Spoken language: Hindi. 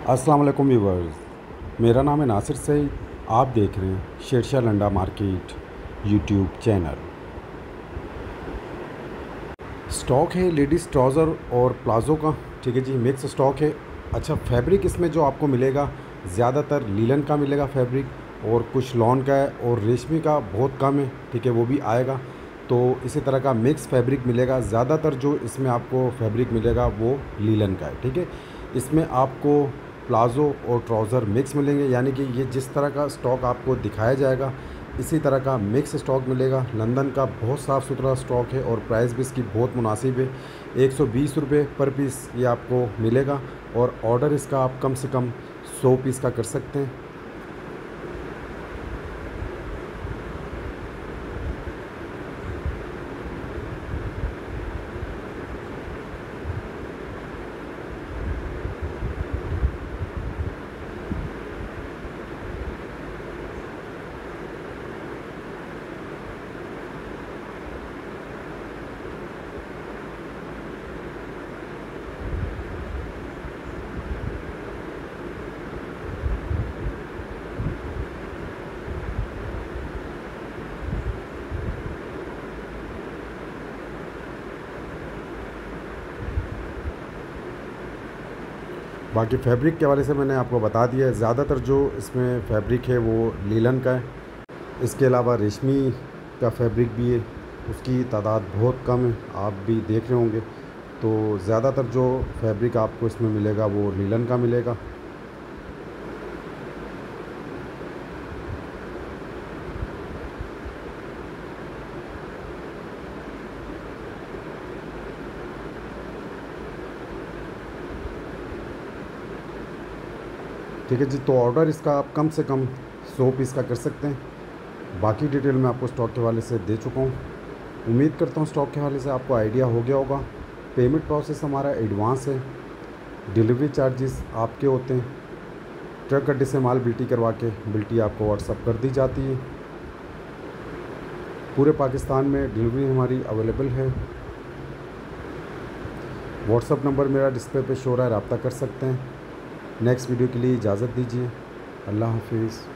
अस्सलाम वालेकुम व्यूवर्स, मेरा नाम है नासिर सईद। आप देख रहे हैं Shershah Landa market YouTube channel. Stock है लेडीज़ ट्राउज़र और प्लाज़ो का, ठीक है जी, मिक्स स्टॉक है। अच्छा, फैब्रिक इसमें जो आपको मिलेगा ज़्यादातर लीलन का मिलेगा फैब्रिक, और कुछ लॉन का है और रेशमी का बहुत कम है, ठीक है, वो भी आएगा। तो इसी तरह का मिक्स फैब्रिक मिलेगा। ज़्यादातर जो इसमें आपको फैब्रिक मिलेगा वो लीलन का है, ठीक है। इसमें आपको प्लाज़ो और ट्राउज़र मिक्स मिलेंगे, यानी कि ये जिस तरह का स्टॉक आपको दिखाया जाएगा इसी तरह का मिक्स स्टॉक मिलेगा। लंदन का बहुत साफ़ सुथरा स्टॉक है और प्राइस भी इसकी बहुत मुनासिब है। 120 रुपये पर पीस ये आपको मिलेगा, और ऑर्डर इसका आप कम से कम 100 पीस का कर सकते हैं। बाकी फ़ैब्रिक के हवाले से मैंने आपको बता दिया है। ज़्यादातर जो इसमें फ़ैब्रिक है वो लीलन का है। इसके अलावा रेशमी का फैब्रिक भी है, उसकी तादाद बहुत कम है, आप भी देख रहे होंगे। तो ज़्यादातर जो फैब्रिक आपको इसमें मिलेगा वो लीलन का मिलेगा। ठीक है जी, तो ऑर्डर इसका आप कम से कम 100 पीस का कर सकते हैं। बाकी डिटेल मैं आपको स्टॉक के हवाले से दे चुका हूँ। उम्मीद करता हूँ स्टॉक के हवाले से आपको आइडिया हो गया होगा। पेमेंट प्रोसेस हमारा एडवांस है, डिलीवरी चार्जेस आपके होते हैं। ट्रक अड्डे से माल बिल्टी करवा के बिल्टी आपको व्हाट्सअप कर दी जाती है। पूरे पाकिस्तान में डिलीवरी हमारी अवेलेबल है। व्हाट्सअप नंबर मेरा डिस्प्ले पे शो रहा है, रब्ता कर सकते हैं। नेक्स्ट वीडियो के लिए इजाज़त दीजिए। अल्लाह हाफिज़।